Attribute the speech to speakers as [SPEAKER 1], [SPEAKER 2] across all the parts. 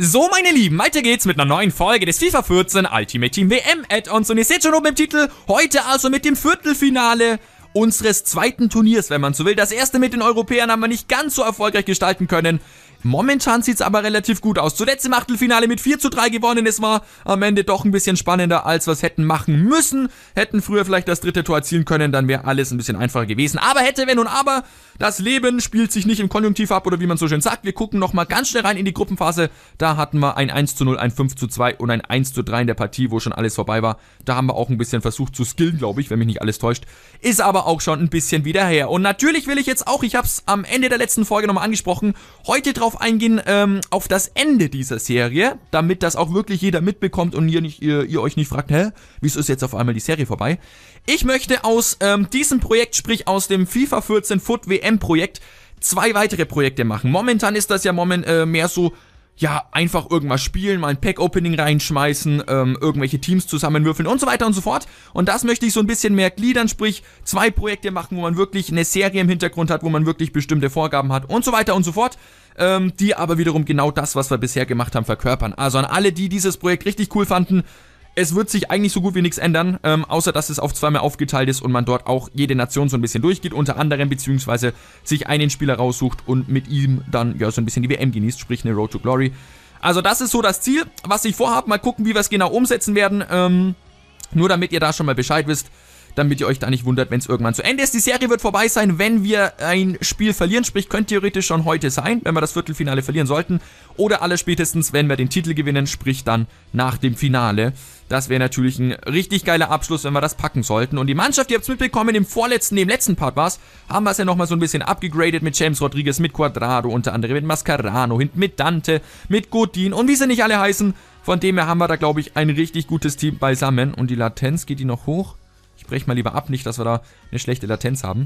[SPEAKER 1] So, meine Lieben, weiter geht's mit einer neuen Folge des FIFA 14 Ultimate Team WM Add-ons. Und ihr seht schon oben im Titel, heute also mit dem Viertelfinale unseres zweiten Turniers, wenn man so will. Das erste mit den Europäern haben wir nicht ganz so erfolgreich gestalten können. Momentan sieht's aber relativ gut aus. Zuletzt im Achtelfinale mit 4:3 gewonnen. Es war am Ende doch ein bisschen spannender, als wir es hätten machen müssen. Hätten früher vielleicht das dritte Tor erzielen können, dann wäre alles ein bisschen einfacher gewesen. Aber hätte, wenn und aber, das Leben spielt sich nicht im Konjunktiv ab, oder wie man so schön sagt. Wir gucken nochmal ganz schnell rein in die Gruppenphase. Da hatten wir ein 1:0, ein 5:2 und ein 1:3 in der Partie, wo schon alles vorbei war. Da haben wir auch ein bisschen versucht zu skillen, glaube ich, wenn mich nicht alles täuscht. Ist aber auch schon ein bisschen wieder her. Und natürlich will ich jetzt auch, ich habe es am Ende der letzten Folge nochmal angesprochen, heute drauf eingehen, auf das Ende dieser Serie, damit das auch wirklich jeder mitbekommt und ihr euch nicht fragt, wieso ist jetzt auf einmal die Serie vorbei? Ich möchte aus diesem Projekt, sprich aus dem FIFA 14 Foot WM Projekt, 2 weitere Projekte machen. Momentan ist das ja mehr so, ja, einfach irgendwas spielen, mal ein Pack-Opening reinschmeißen, irgendwelche Teams zusammenwürfeln und so weiter und so fort. Und das möchte ich so ein bisschen mehr gliedern, sprich 2 Projekte machen, wo man wirklich eine Serie im Hintergrund hat, wo man wirklich bestimmte Vorgaben hat und so weiter und so fort. Die aber wiederum genau das, was wir bisher gemacht haben, verkörpern. Also an alle, die dieses Projekt richtig cool fanden, es wird sich eigentlich so gut wie nichts ändern, außer dass es auf 2 mehr aufgeteilt ist und man dort auch jede Nation so ein bisschen durchgeht, unter anderem, beziehungsweise sich einen Spieler raussucht und mit ihm dann ja so ein bisschen die WM genießt, sprich eine Road to Glory. Also das ist so das Ziel, was ich vorhabe. Mal gucken, wie wir es genau umsetzen werden, nur damit ihr da schon mal Bescheid wisst, damit ihr euch da nicht wundert, wenn es irgendwann zu Ende ist. Die Serie wird vorbei sein, wenn wir ein Spiel verlieren, sprich könnte theoretisch schon heute sein, wenn wir das Viertelfinale verlieren sollten, oder allerspätestens, wenn wir den Titel gewinnen, sprich dann nach dem Finale. Das wäre natürlich ein richtig geiler Abschluss, wenn wir das packen sollten. Und die Mannschaft, ihr habt es mitbekommen, im letzten Part war es, haben wir es ja nochmal so ein bisschen abgegradet mit James Rodriguez, mit Cuadrado unter anderem, mit Mascherano, hinten mit Dante, mit Godin und wie sie nicht alle heißen. Von dem her haben wir da, glaube ich, ein richtig gutes Team beisammen. Und die Latenz, geht die noch hoch? Ich breche mal lieber ab, nicht, dass wir da eine schlechte Latenz haben.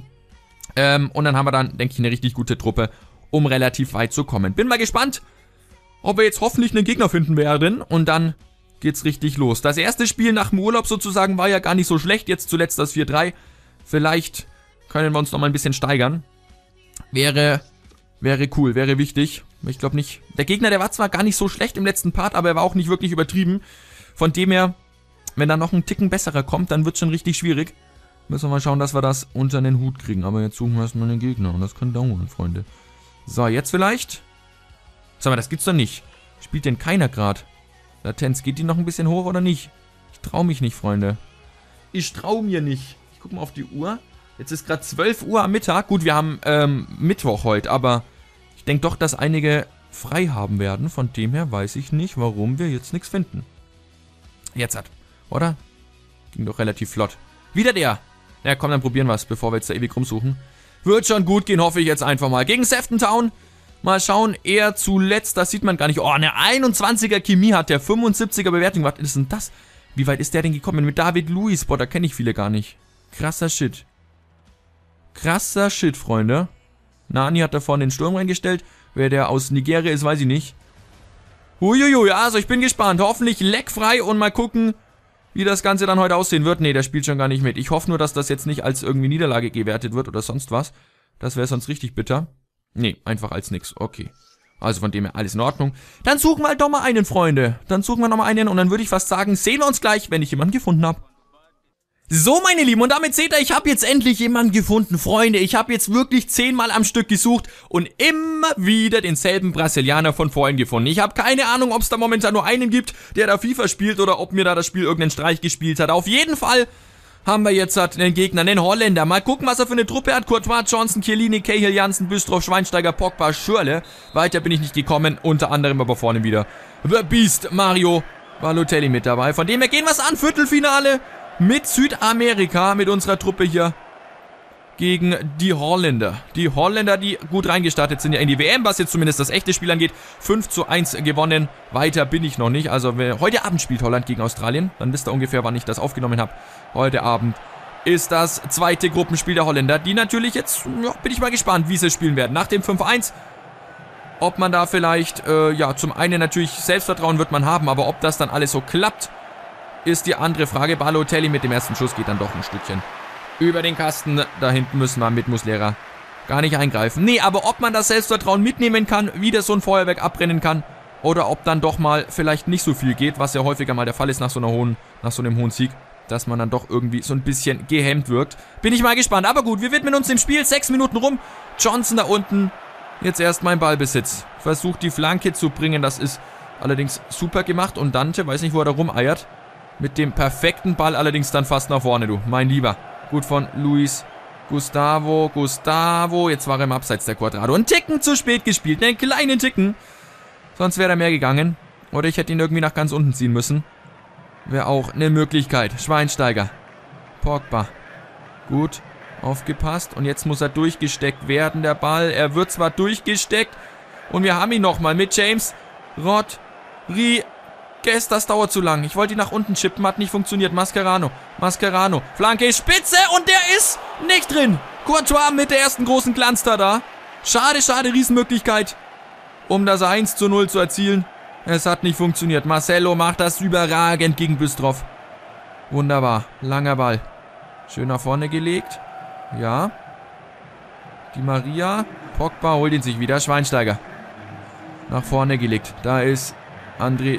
[SPEAKER 1] Und dann haben wir dann, denke ich, eine richtig gute Truppe, um relativ weit zu kommen. Bin mal gespannt, ob wir jetzt hoffentlich einen Gegner finden werden. Und dann geht's richtig los. Das erste Spiel nach dem Urlaub sozusagen war ja gar nicht so schlecht. Jetzt zuletzt das 4:3. Vielleicht können wir uns noch mal ein bisschen steigern. Wäre cool, wäre wichtig. Ich glaube nicht. Der Gegner, der war zwar gar nicht so schlecht im letzten Part, aber er war auch nicht wirklich übertrieben. Von dem her, wenn da noch ein Ticken besserer kommt, dann wird es schon richtig schwierig. Müssen wir mal schauen, dass wir das unter den Hut kriegen. Aber jetzt suchen wir erstmal einen Gegner. Und das kann dauern, Freunde. So, jetzt vielleicht. Sag mal, das gibt's doch nicht. Spielt denn keiner gerade? Latenz, geht die noch ein bisschen hoch oder nicht? Ich traue mich nicht, Freunde. Ich traue mir nicht. Ich gucke mal auf die Uhr. Jetzt ist gerade 12 Uhr am Mittag. Gut, wir haben Mittwoch heute. Aber ich denke doch, dass einige frei haben werden. Von dem her weiß ich nicht, warum wir jetzt nichts finden. Jetzt hat. Oder? Ging doch relativ flott. Wieder der. Ja, komm, dann probieren wir es, bevor wir jetzt da ewig rumsuchen. Wird schon gut gehen, hoffe ich jetzt einfach mal. Gegen Sefton Town. Mal schauen, er zuletzt, das sieht man gar nicht. Oh, eine 21er Chemie hat der, 75er Bewertung. Was ist denn das? Wie weit ist der denn gekommen? Mit David Luiz, boah, da kenne ich viele gar nicht. Krasser Shit. Krasser Shit, Freunde. Nani hat da vorne den Sturm reingestellt. Wer der aus Nigeria ist, weiß ich nicht. Huiuiui, also ich bin gespannt. Hoffentlich leckfrei und mal gucken, wie das Ganze dann heute aussehen wird. Nee, der spielt schon gar nicht mit. Ich hoffe nur, dass das jetzt nicht als irgendwie Niederlage gewertet wird oder sonst was. Das wäre sonst richtig bitter. Nee, einfach als nix. Okay. Also von dem her alles in Ordnung. Dann suchen wir halt doch mal einen, Freunde. Dann suchen wir noch mal einen und dann würde ich fast sagen, sehen wir uns gleich, wenn ich jemanden gefunden habe. So, meine Lieben, und damit seht ihr, ich habe jetzt endlich jemanden gefunden, Freunde. Ich habe jetzt wirklich 10-mal am Stück gesucht und immer wieder denselben Brasilianer von vorhin gefunden. Ich habe keine Ahnung, ob es da momentan nur einen gibt, der da FIFA spielt oder ob mir da das Spiel irgendeinen Streich gespielt hat. Auf jeden Fall haben wir jetzt einen Gegner, einen Holländer. Mal gucken, was er für eine Truppe hat. Courtois, Johnson, Chiellini, Cahill, Janssen, Büstrow, Schweinsteiger, Pogba, Schürrle. Weiter bin ich nicht gekommen, unter anderem aber vorne wieder The Beast, Mario Balotelli mit dabei. Von dem her gehen wir es an, Viertelfinale mit Südamerika, mit unserer Truppe hier gegen die Holländer. Die Holländer, die gut reingestartet sind ja in die WM, was jetzt zumindest das echte Spiel angeht. 5:1 gewonnen, weiter bin ich noch nicht. Also heute Abend spielt Holland gegen Australien. Dann wisst ihr ungefähr, wann ich das aufgenommen habe. Heute Abend ist das zweite Gruppenspiel der Holländer, die natürlich jetzt, ja, bin ich mal gespannt, wie sie spielen werden. Nach dem 5:1, ob man da vielleicht, ja, zum einen natürlich Selbstvertrauen wird man haben, aber ob das dann alles so klappt, ist die andere Frage. Balotelli mit dem ersten Schuss geht dann doch ein Stückchen über den Kasten. Da hinten müssen wir mit Muslera gar nicht eingreifen. Nee, aber ob man das Selbstvertrauen mitnehmen kann, wie das so ein Feuerwerk abbrennen kann, oder ob dann doch mal vielleicht nicht so viel geht, was ja häufiger mal der Fall ist nach so einem hohen Sieg, dass man dann doch irgendwie so ein bisschen gehemmt wirkt. Bin ich mal gespannt, aber gut, wir widmen uns dem Spiel, 6 Minuten rum, Johnson da unten, jetzt erst mein Ballbesitz, versucht die Flanke zu bringen, das ist allerdings super gemacht und Dante, weiß nicht, wo er da rumeiert, mit dem perfekten Ball allerdings dann fast nach vorne, du, mein Lieber. Gut von Luis Gustavo, jetzt war er im Abseits der Cuadrado. Ein Ticken zu spät gespielt, einen kleinen Ticken. Sonst wäre er mehr gegangen. Oder ich hätte ihn irgendwie nach ganz unten ziehen müssen. Wäre auch eine Möglichkeit. Schweinsteiger. Pogba. Gut, aufgepasst. Und jetzt muss er durchgesteckt werden, der Ball. Er wird zwar durchgesteckt. Und wir haben ihn nochmal mit James Rodriguez. Das dauert zu lang. Ich wollte ihn nach unten chippen, hat nicht funktioniert. Mascherano. Flanke, Spitze und der ist nicht drin. Courtois mit der ersten großen Glanz da. Schade, Riesenmöglichkeit, um das 1:0 zu erzielen. Es hat nicht funktioniert. Marcelo macht das überragend gegen Bystrov. Wunderbar. Langer Ball. Schön nach vorne gelegt. Ja. Di Maria. Pogba holt ihn sich wieder. Schweinsteiger. Nach vorne gelegt. Da ist André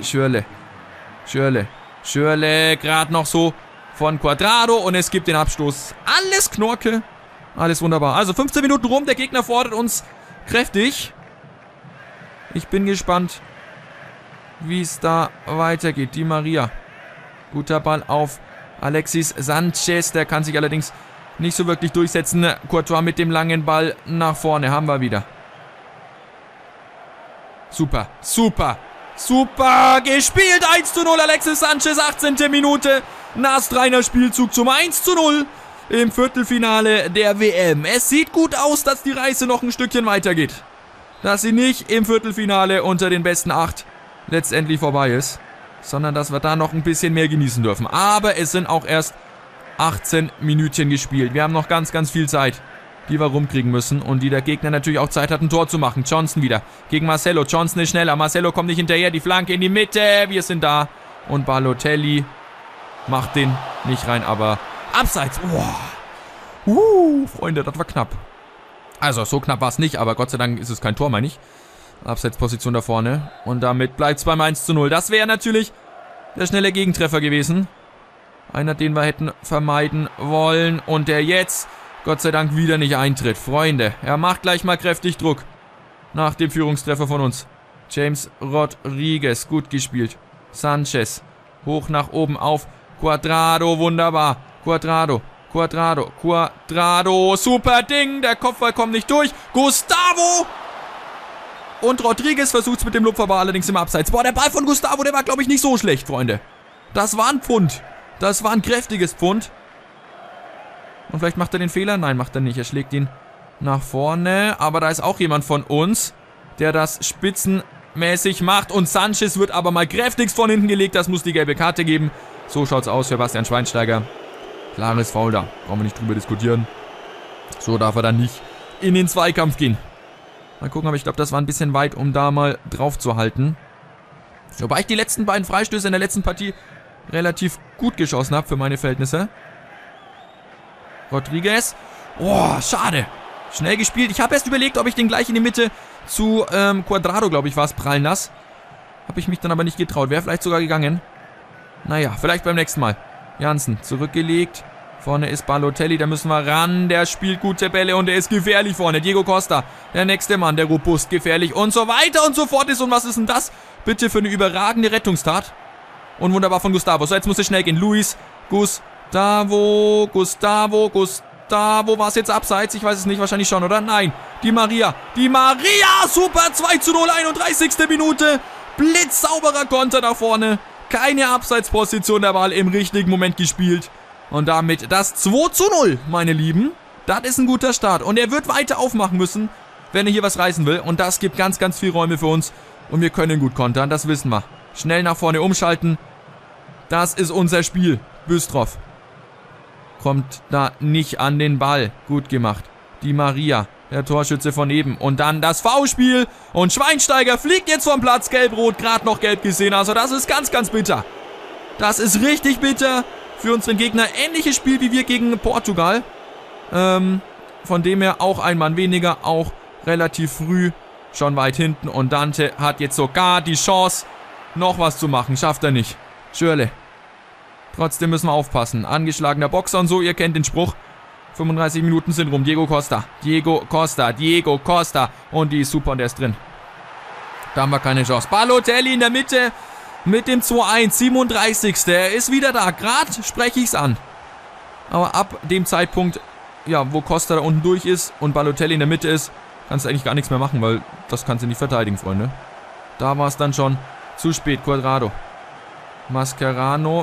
[SPEAKER 1] Schürrle, gerade noch so von Cuadrado und es gibt den Abstoß. Alles Knorke, alles wunderbar. Also 15 Minuten rum, der Gegner fordert uns kräftig. Ich bin gespannt, wie es da weitergeht. Di Maria, guter Ball auf Alexis Sanchez, der kann sich allerdings nicht so wirklich durchsetzen. Courtois mit dem langen Ball nach vorne, haben wir wieder. Super gespielt, 1:0, Alexis Sanchez, 18. Minute, Nastreiner Spielzug zum 1:0 im Viertelfinale der WM. Es sieht gut aus, dass die Reise noch ein Stückchen weitergeht. Dass sie nicht im Viertelfinale unter den besten 8 letztendlich vorbei ist, sondern dass wir da noch ein bisschen mehr genießen dürfen. Aber es sind auch erst 18 Minütchen gespielt. Wir haben noch ganz viel Zeit, die wir rumkriegen müssen und die der Gegner natürlich auch Zeit hat, ein Tor zu machen. Johnson wieder gegen Marcelo. Johnson ist schneller. Marcelo kommt nicht hinterher. Die Flanke in die Mitte. Wir sind da. Und Balotelli macht den nicht rein, aber abseits. Freunde, das war knapp. Also, so knapp war es nicht, aber Gott sei Dank ist es kein Tor, meine ich. Abseitsposition da vorne. Und damit bleibt es beim 1:0. Das wäre natürlich der schnelle Gegentreffer gewesen. Einer, den wir hätten vermeiden wollen. Und der jetzt Gott sei Dank wieder nicht eintritt. Freunde, er macht gleich mal kräftig Druck. Nach dem Führungstreffer von uns. James Rodriguez, gut gespielt. Sanchez, hoch nach oben auf Cuadrado, wunderbar. Cuadrado, super Ding. Der Kopfball kommt nicht durch. Gustavo! Und Rodriguez versucht es mit dem Lupferball, allerdings im Abseits. Boah, der Ball von Gustavo, der war, glaube ich, nicht so schlecht, Freunde. Das war ein Pfund. Das war ein kräftiges Pfund. Und vielleicht macht er den Fehler? Nein, macht er nicht. Er schlägt ihn nach vorne. Aber da ist auch jemand von uns, der das spitzenmäßig macht. Und Sanchez wird aber mal kräftigst von hinten gelegt. Das muss die gelbe Karte geben. So schaut's aus für Bastian Schweinsteiger. Klares Foul da. Brauchen wir nicht drüber diskutieren. So darf er dann nicht in den Zweikampf gehen. Mal gucken, aber ich glaube, das war ein bisschen weit, um da mal drauf zu halten. Wobei ich die letzten beiden Freistöße in der letzten Partie relativ gut geschossen habe für meine Verhältnisse. Rodriguez. Oh, schade. Schnell gespielt. Ich habe erst überlegt, ob ich den gleich in die Mitte zu Cuadrado, glaube ich, war es, prallen lasse. Habe ich mich dann aber nicht getraut. Wäre vielleicht sogar gegangen. Naja, vielleicht beim nächsten Mal. Jansen, zurückgelegt. Vorne ist Balotelli, da müssen wir ran. Der spielt gute Bälle und der ist gefährlich vorne. Diego Costa, der nächste Mann, der robust, gefährlich und so weiter und so fort ist. Und was ist denn das bitte für eine überragende Rettungstat? Und wunderbar von Gustavo. So, jetzt muss es schnell gehen. Luis Gustavo, war es jetzt abseits? Ich weiß es nicht, wahrscheinlich schon, oder? Nein. Di Maria, super, 2:0, 31. Minute. Blitzsauberer Konter nach vorne. Keine Abseitsposition, der Ball im richtigen Moment gespielt. Und damit das 2:0, meine Lieben. Das ist ein guter Start. Und er wird weiter aufmachen müssen, wenn er hier was reißen will. Und das gibt ganz viel Räume für uns. Und wir können gut kontern, das wissen wir. Schnell nach vorne umschalten. Das ist unser Spiel. Bystrov kommt da nicht an den Ball. Gut gemacht. Di Maria, der Torschütze von eben. Und dann das Foulspiel. Und Schweinsteiger fliegt jetzt vom Platz. Gelb-Rot, gerade noch gelb gesehen. Also das ist ganz bitter. Das ist richtig bitter für unseren Gegner. Ähnliches Spiel wie wir gegen Portugal. Von dem her auch ein Mann weniger. Auch relativ früh schon weit hinten. Und Dante hat jetzt sogar die Chance, noch was zu machen. Schafft er nicht. Schürrle. Trotzdem müssen wir aufpassen. Angeschlagener Boxer und so, ihr kennt den Spruch. 35 Minuten sind rum. Diego Costa. Diego Costa. Diego Costa. Und die ist super und der ist drin. Da haben wir keine Chance. Balotelli in der Mitte mit dem 2-1. 37. Er ist wieder da. Gerade spreche ich es an. Aber ab dem Zeitpunkt, ja, wo Costa da unten durch ist und Balotelli in der Mitte ist, kannst du eigentlich gar nichts mehr machen, weil das kannst du nicht verteidigen, Freunde. Da war es dann schon zu spät. Cuadrado. Mascherano.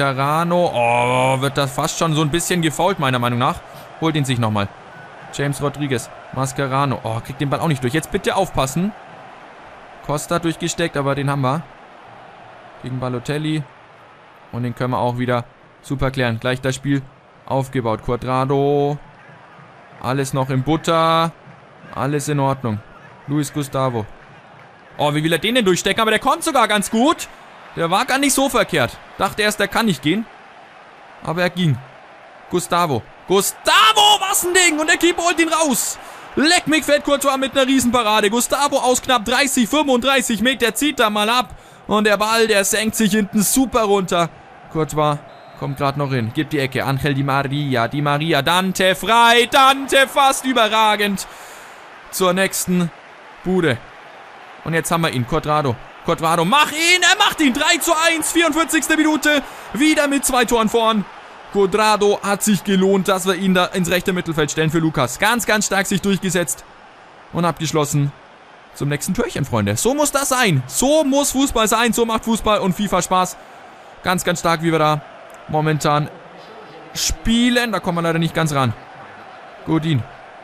[SPEAKER 1] Oh, wird das fast schon so ein bisschen gefoult, meiner Meinung nach. Holt ihn sich nochmal. James Rodriguez. Mascherano. Oh, kriegt den Ball auch nicht durch. Jetzt bitte aufpassen. Costa durchgesteckt, aber den haben wir. Gegen Balotelli. Und den können wir auch wieder super klären. Gleich das Spiel aufgebaut. Cuadrado. Alles noch im Butter. Alles in Ordnung. Luis Gustavo. Oh, wie will er den denn durchstecken? Aber der kommt sogar ganz gut. Der war gar nicht so verkehrt. Dachte erst, der kann nicht gehen. Aber er ging. Gustavo. Gustavo, was ein Ding. Und der Keeper holt ihn raus. Leck mich fett, Courtois mit einer Riesenparade. Gustavo aus knapp 30, 35 Meter zieht da mal ab. Und der Ball, der senkt sich hinten super runter. Courtois kommt gerade noch hin. Gibt die Ecke. Angel Di Maria. Di Maria. Dante frei. Dante fast überragend. Zur nächsten Bude. Und jetzt haben wir ihn. Cuadrado. Cuadrado, mach ihn! Er macht ihn! 3:1, 44. Minute. Wieder mit 2 Toren vorn. Cuadrado hat sich gelohnt, dass wir ihn da ins rechte Mittelfeld stellen für Lukas. Ganz, ganz stark sich durchgesetzt. Und abgeschlossen zum nächsten Türchen, Freunde. So muss das sein. So muss Fußball sein. So macht Fußball und FIFA Spaß. Ganz, ganz stark, wie wir da momentan spielen. Da kommen wir leider nicht ganz ran. Godin.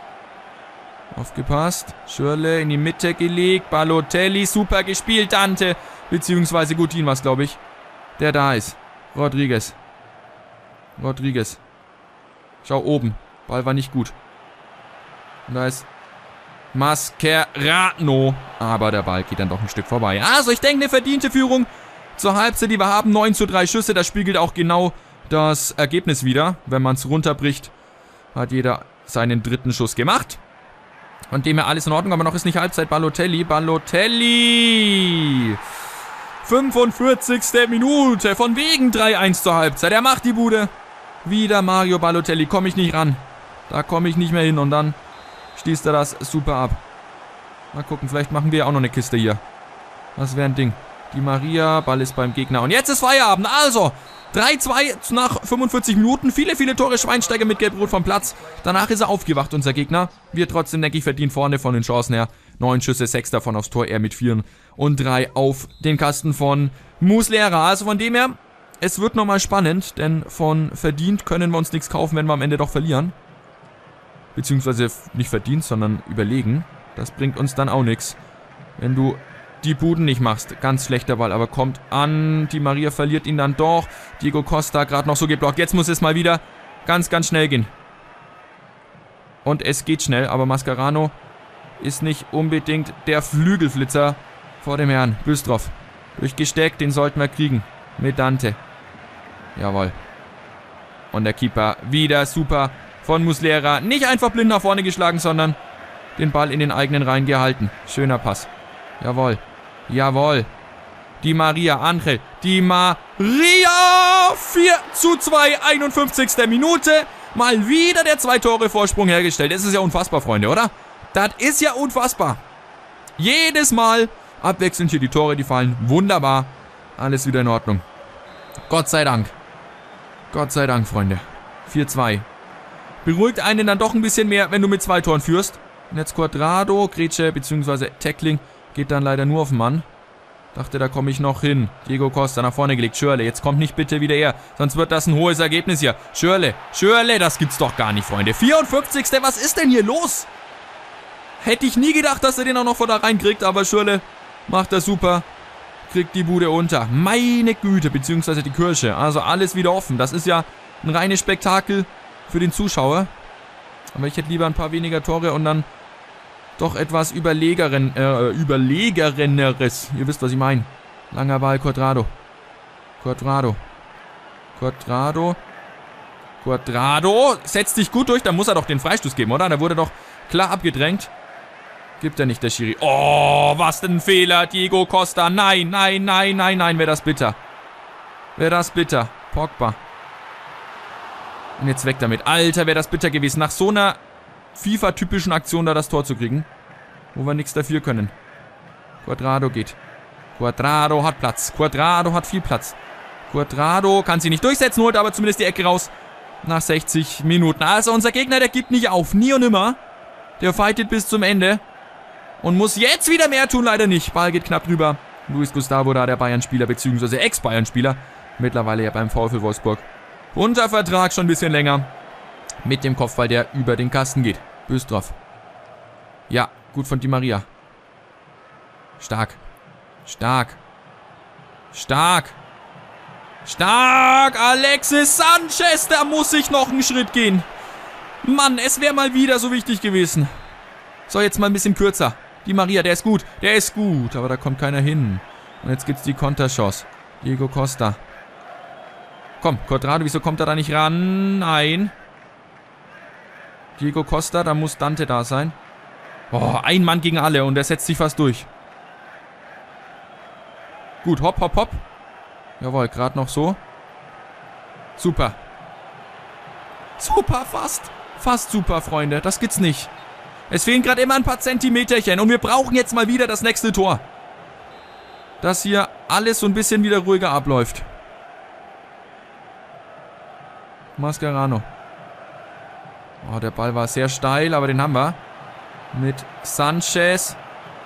[SPEAKER 1] Aufgepasst. Schürrle in die Mitte gelegt. Balotelli. Super gespielt. Dante. Beziehungsweise Godin war es, glaube ich. Der da ist. Rodriguez. Schau oben. Ball war nicht gut. Und da ist Mascherano. Aber der Ball geht dann doch ein Stück vorbei. Also ich denke, eine verdiente Führung zur Halbzeit, die wir haben. 9:3 Schüsse. Das spiegelt auch genau das Ergebnis wieder. Wenn man es runterbricht, hat jeder seinen dritten Schuss gemacht. Und dem ja alles in Ordnung, aber noch ist nicht Halbzeit. Balotelli. 45. Minute. Von wegen 3:1 zur Halbzeit. Er macht die Bude. Wieder Mario Balotelli. Komme ich nicht ran. Da komme ich nicht mehr hin. Und dann schließt er das super ab. Mal gucken, vielleicht machen wir ja auch noch eine Kiste hier. Das wäre ein Ding. Di Maria. Ball ist beim Gegner. Und jetzt ist Feierabend. Also 3:2 nach 45 Minuten. Viele Tore. Schweinsteiger mit Gelb-Rot vom Platz. Danach ist er aufgewacht, unser Gegner. Wir trotzdem, denke ich, verdient vorne von den Chancen her. 9 Schüsse, 6 davon aufs Tor. Er mit 4 und 3 auf den Kasten von Muslera. Also von dem her, es wird nochmal spannend. Denn von verdient können wir uns nichts kaufen, wenn wir am Ende doch verlieren. Beziehungsweise nicht verdient, sondern überlegen. Das bringt uns dann auch nichts. Wenn du die Buden nicht machst. Ganz schlechter Ball, aber kommt an. Di Maria verliert ihn dann doch. Diego Costa gerade noch so geblockt. Jetzt muss es mal wieder ganz, ganz schnell gehen. Und es geht schnell, aber Mascherano ist nicht unbedingt der Flügelflitzer vor dem Herrn. Büstrov. Durchgesteckt, den sollten wir kriegen. Mit Dante. Jawohl. Und der Keeper wieder super von Muslera. Nicht einfach blind nach vorne geschlagen, sondern den Ball in den eigenen Reihen gehalten. Schöner Pass. Jawohl. Di Maria, Angel. Di Maria. 4:2, 51. Minute. Mal wieder der 2-Tore-Vorsprung hergestellt. Das ist ja unfassbar, Freunde, oder? Das ist ja unfassbar. Jedes Mal abwechselnd hier die Tore, die fallen. Wunderbar. Alles wieder in Ordnung. Gott sei Dank. Freunde. 4:2. Beruhigt einen dann doch ein bisschen mehr, wenn du mit 2 Toren führst. Und jetzt Cuadrado, Grätsche bzw. Tackling. Geht dann leider nur auf den Mann. Dachte, da komme ich noch hin. Diego Costa nach vorne gelegt. Schürrle, jetzt kommt nicht bitte wieder er. Sonst wird das ein hohes Ergebnis hier. Schürrle, das gibt's doch gar nicht, Freunde. 54. Was ist denn hier los? Hätte ich nie gedacht, dass er den auch noch vor da reinkriegt. Aber Schürrle macht das super. Kriegt die Bude unter. Meine Güte, beziehungsweise die Kirsche. Also alles wieder offen. Das ist ja ein reines Spektakel für den Zuschauer. Aber ich hätte lieber ein paar weniger Tore und dann doch etwas überlegereneres. Ihr wisst, was ich meine. Langer Ball, Cuadrado. Setzt sich gut durch. Da muss er doch den Freistoß geben, oder? Da wurde doch klar abgedrängt. Gibt er nicht, der Schiri. Oh, was denn ein Fehler. Diego Costa. Nein, nein, nein, nein, nein. Wäre das bitter. Wäre das bitter. Pogba. Und jetzt weg damit. Alter, wäre das bitter gewesen. Nach so einer FIFA-typischen Aktion da das Tor zu kriegen. Wo wir nichts dafür können. Cuadrado geht. Cuadrado hat Platz. Cuadrado hat viel Platz. Cuadrado kann sie nicht durchsetzen, holt aber zumindest die Ecke raus. Nach 60 Minuten. Also unser Gegner, der gibt nicht auf. Nie und nimmer. Der fightet bis zum Ende. Und muss jetzt wieder mehr tun, leider nicht. Ball geht knapp drüber. Luis Gustavo da, der Bayern-Spieler, beziehungsweise Ex-Bayern-Spieler. Mittlerweile ja beim VfL Wolfsburg. Unter Vertrag schon ein bisschen länger. Mit dem Kopfball, der über den Kasten geht. Bös drauf. Ja, gut von Di Maria. Stark. Stark. Stark. Stark. Alexis Sanchez, da muss ich noch einen Schritt gehen. Mann, es wäre mal wieder so wichtig gewesen. So, jetzt mal ein bisschen kürzer. Di Maria, der ist gut. Der ist gut, aber da kommt keiner hin. Und jetzt gibt's die Konterchance. Diego Costa. Komm, Cuadrado, wieso kommt er da nicht ran? Nein. Diego Costa, da muss Dante da sein. Oh, ein Mann gegen alle und er setzt sich fast durch. Gut, hopp, hopp, hopp. Jawohl, gerade noch so. Super. Super, fast. Fast super, Freunde. Das gibt's nicht. Es fehlen gerade immer ein paar Zentimeterchen und wir brauchen jetzt mal wieder das nächste Tor. Dass hier alles so ein bisschen wieder ruhiger abläuft. Mascherano. Oh, der Ball war sehr steil, aber den haben wir. Mit Sanchez.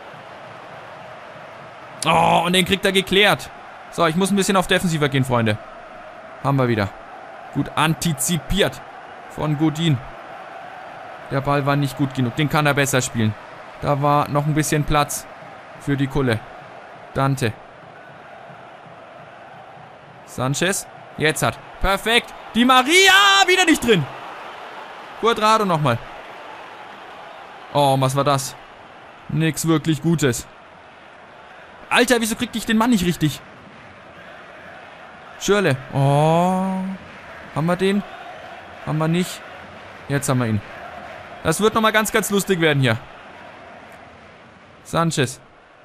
[SPEAKER 1] Oh, und den kriegt er geklärt. So, ich muss ein bisschen auf Defensiver gehen, Freunde. Haben wir wieder. Gut antizipiert von Godin. Der Ball war nicht gut genug. Den kann er besser spielen. Da war noch ein bisschen Platz für die Kulle. Dante. Sanchez. Jetzt hat. Perfekt. Di Maria wieder nicht drin. Cuadrado nochmal. Oh, was war das? Nix wirklich Gutes. Alter, wieso krieg ich den Mann nicht richtig? Schürrle. Oh. Haben wir den? Haben wir nicht. Jetzt haben wir ihn. Das wird nochmal ganz, ganz lustig werden hier. Sanchez.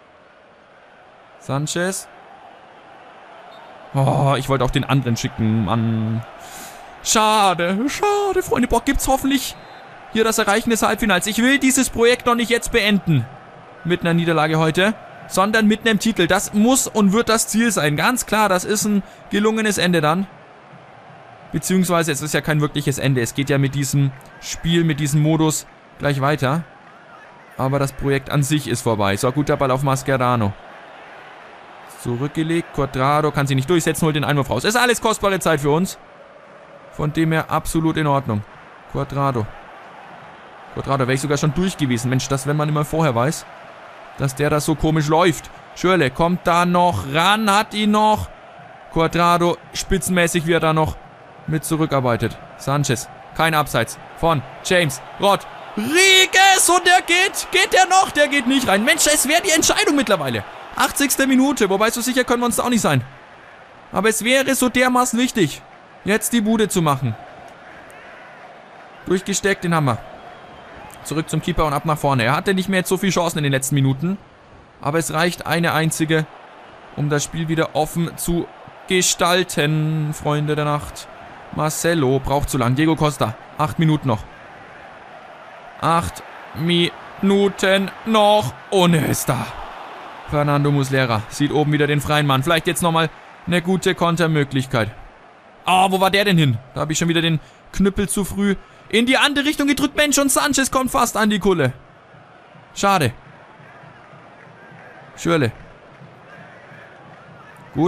[SPEAKER 1] Sanchez. Oh, ich wollte auch den anderen schicken, Mann. Schade, schade, Freunde. Boah, gibt's hoffentlich hier das Erreichen des Halbfinals. Ich will dieses Projekt noch nicht jetzt beenden. Mit einer Niederlage heute. Sondern mit einem Titel. Das muss und wird das Ziel sein. Ganz klar, das ist ein gelungenes Ende dann. Beziehungsweise es ist ja kein wirkliches Ende. Es geht ja mit diesem Spiel, mit diesem Modus gleich weiter. Aber das Projekt an sich ist vorbei. So, guter Ball auf Mascherano. Zurückgelegt. Cuadrado kann sich nicht durchsetzen, holt den Einwurf raus. Ist alles kostbare Zeit für uns. Von dem her absolut in Ordnung. Cuadrado. Cuadrado wäre ich sogar schon durch gewesen. Mensch, das, wenn man immer vorher weiß, dass der da so komisch läuft. Schürrle kommt da noch ran, hat ihn noch. Cuadrado, spitzenmäßig, wie er da noch mit zurückarbeitet. Sanchez, kein Abseits von James Rodriguez und der geht. Geht der noch? Der geht nicht rein. Mensch, es wäre die Entscheidung mittlerweile. 80. Minute, wobei so sicher können wir uns da auch nicht sein. Aber es wäre so dermaßen wichtig, jetzt die Bude zu machen. Durchgesteckt, den haben wir. Zurück zum Keeper und ab nach vorne. Er hatte nicht mehr jetzt so viele Chancen in den letzten Minuten. Aber es reicht eine einzige, um das Spiel wieder offen zu gestalten. Freunde der Nacht. Marcelo braucht zu lang. Diego Costa. 8 Minuten noch. 8 Minuten noch. Und er ist da. Fernando Muslera sieht oben wieder den freien Mann. Vielleicht jetzt nochmal eine gute Kontermöglichkeit. Ah, wo war der denn hin? Da habe ich schon wieder den Knüppel zu früh in die andere Richtung gedrückt. Mensch, und Sanchez kommt fast an die Kulle. Schade. Schürrle. Gut.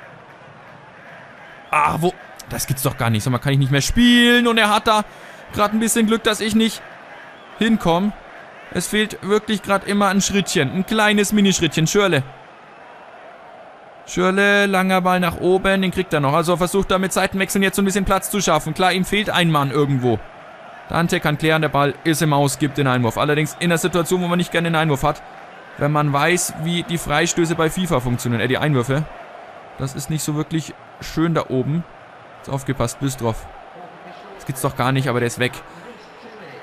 [SPEAKER 1] Ah, wo? Das gibt's doch gar nicht. Sag mal, kann ich nicht mehr spielen. Und er hat da gerade ein bisschen Glück, dass ich nicht hinkomme. Es fehlt wirklich gerade immer ein Schrittchen. Ein kleines Minischrittchen. Schürrle. Schürrle, langer Ball nach oben. Den kriegt er noch. Also versucht er mit Seitenwechseln jetzt so ein bisschen Platz zu schaffen. Klar, ihm fehlt ein Mann irgendwo. Dante kann klären. Der Ball ist im Aus, gibt den Einwurf. Allerdings in der Situation, wo man nicht gerne den Einwurf hat. Wenn man weiß, wie die Freistöße bei FIFA funktionieren. Die Einwürfe. Das ist nicht so wirklich schön da oben. Jetzt aufgepasst, bist drauf. Das gibt's doch gar nicht, aber der ist weg.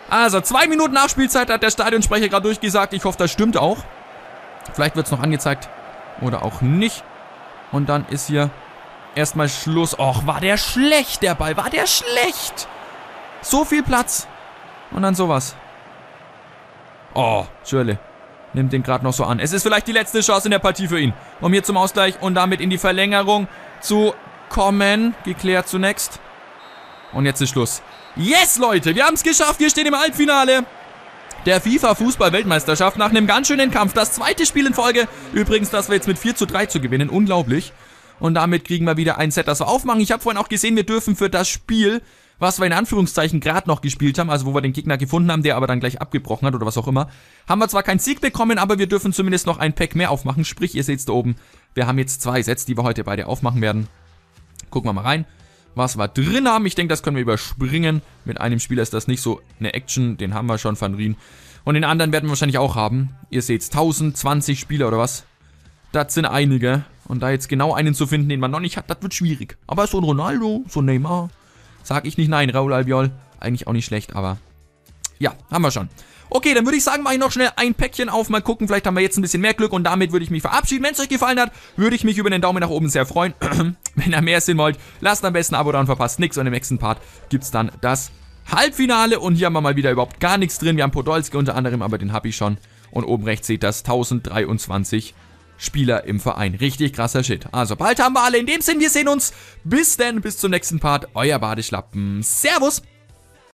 [SPEAKER 1] Also, 2 Minuten Nachspielzeit hat der Stadionsprecher gerade durchgesagt. Ich hoffe, das stimmt auch. Vielleicht wird es noch angezeigt. Oder auch nicht. Und dann ist hier erstmal Schluss. Och, war der schlecht, der Ball. War der schlecht. So viel Platz. Und dann sowas. Oh, Schürrle nimmt den gerade noch so an. Es ist vielleicht die letzte Chance in der Partie für ihn, um hier zum Ausgleich und damit in die Verlängerung zu kommen. Geklärt zunächst. Und jetzt ist Schluss. Yes, Leute, wir haben es geschafft. Wir stehen im Halbfinale der FIFA-Fußball-Weltmeisterschaft nach einem ganz schönen Kampf. Das zweite Spiel in Folge. Übrigens, das wir jetzt mit 4:3 zu gewinnen. Unglaublich. Und damit kriegen wir wieder ein Set, das wir aufmachen. Ich habe vorhin auch gesehen, wir dürfen für das Spiel, was wir in Anführungszeichen gerade noch gespielt haben, also wo wir den Gegner gefunden haben, der aber dann gleich abgebrochen hat oder was auch immer, haben wir zwar keinen Sieg bekommen, aber wir dürfen zumindest noch ein Pack mehr aufmachen. Sprich, ihr seht es da oben, wir haben jetzt 2 Sets, die wir heute beide aufmachen werden. Gucken wir mal rein, was wir drin haben. Ich denke, das können wir überspringen. Mit einem Spieler ist das nicht so eine Action, den haben wir schon, Van Rien. Und den anderen werden wir wahrscheinlich auch haben. Ihr seht es, 1020 Spieler oder was? Das sind einige. Und da jetzt genau einen zu finden, den man noch nicht hat, das wird schwierig. Aber so ein Ronaldo, so ein Neymar, sag ich nicht nein. Raúl Albiol, eigentlich auch nicht schlecht, aber ja, haben wir schon. Okay, dann würde ich sagen, mache ich noch schnell ein Päckchen auf. Mal gucken, vielleicht haben wir jetzt ein bisschen mehr Glück und damit würde ich mich verabschieden. Wenn es euch gefallen hat, würde ich mich über den Daumen nach oben sehr freuen. Wenn ihr mehr sehen wollt, lasst am besten ein Abo da und verpasst nichts. Und im nächsten Part gibt es dann das Halbfinale. Und hier haben wir mal wieder überhaupt gar nichts drin. Wir haben Podolski unter anderem, aber den habe ich schon. Und oben rechts seht ihr das, 1023 Spieler im Verein. Richtig krasser Shit. Also bald haben wir alle. In dem Sinn, wir sehen uns. Bis denn, bis zum nächsten Part. Euer Badeschlappen. Servus.